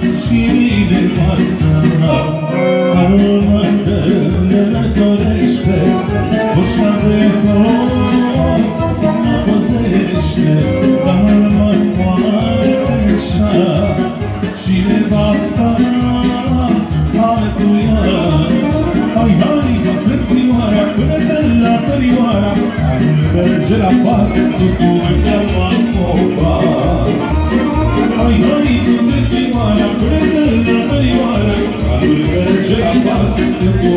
și nevasta aromată lătorește, ușa de hoț mă păzește, dar mă poartă așa și nevasta altuia. Hai, hai, frățioara, până la tărioara, anul merge la pas, tu cu mânca popa. Hai, hai, frățioara, până la tărioara, anul merge la pas, tu cu